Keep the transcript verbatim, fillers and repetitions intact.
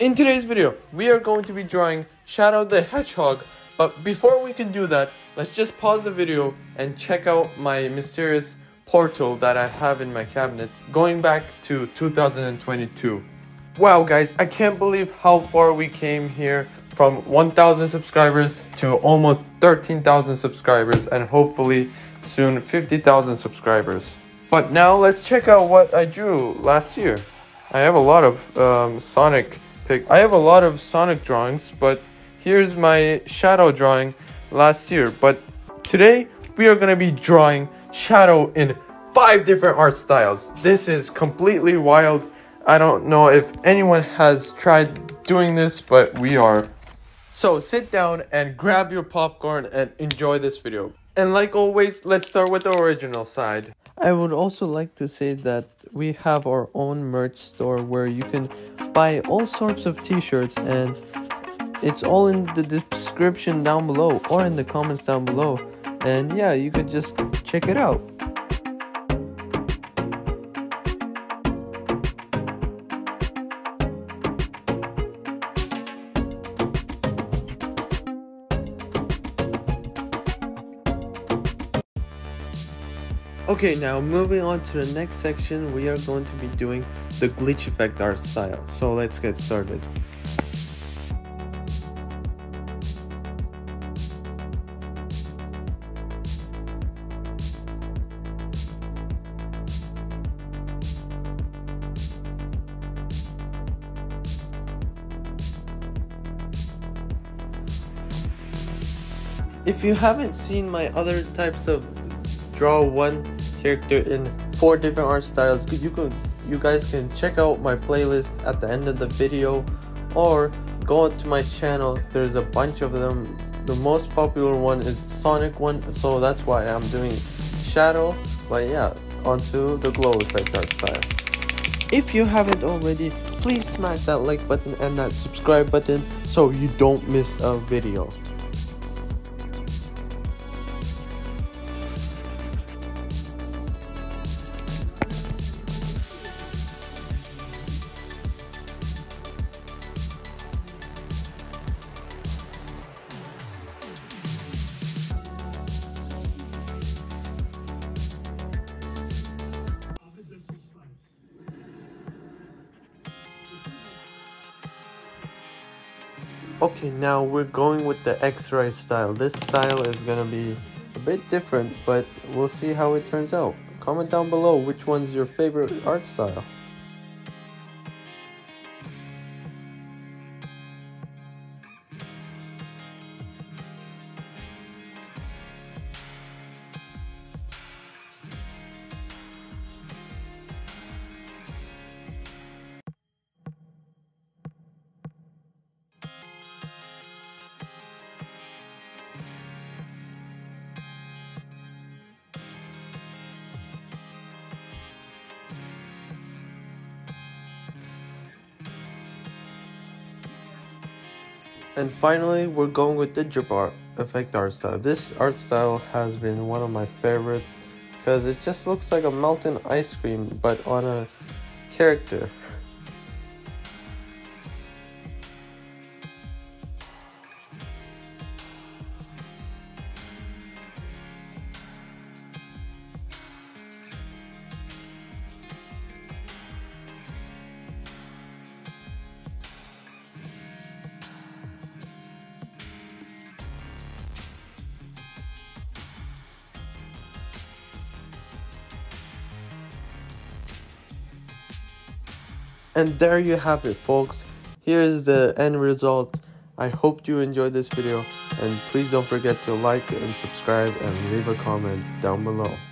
In today's video, we are going to be drawing Shadow the Hedgehog, but before we can do that, let's just pause the video and check out my mysterious portal that I have in my cabinet going back to two thousand twenty-two. Wow guys, I can't believe how far we came here from one thousand subscribers to almost thirteen thousand subscribers and hopefully soon fifty thousand subscribers. But now let's check out what I drew last year. I have a lot of um, Sonic pic. I have a lot of Sonic drawings, but here's my Shadow drawing last year. But today we are gonna be drawing Shadow in five different art styles. This is completely wild. I don't know if anyone has tried doing this, but we are. So sit down and grab your popcorn and enjoy this video. And like always, let's start with the original side. I would also like to say that we have our own merch store where you can buy all sorts of t-shirts, and it's all in the description down below or in the comments down below. And yeah, you could just check it out. Okay, now moving on to the next section, we are going to be doing the glitch effect art style. So let's get started. If you haven't seen my other types of draw one character in four different art styles, you could you guys can check out my playlist at the end of the video or go to my channel. There's a bunch of them. The most popular one is Sonic one, so that's why I'm doing Shadow. But yeah, onto the glow effect art style. If you haven't already, please smash that like button and that subscribe button so you don't miss a video. Okay, now we're going with the X-ray style. This style is gonna be a bit different, but we'll see how it turns out. Comment down below which one's your favorite art style. And finally, we're going with the drip art effect art style. This art style has been one of my favorites because it just looks like a melting ice cream but on a character. And there you have it, folks. Here's the end result. I hope you enjoyed this video, and please don't forget to like and subscribe and leave a comment down below.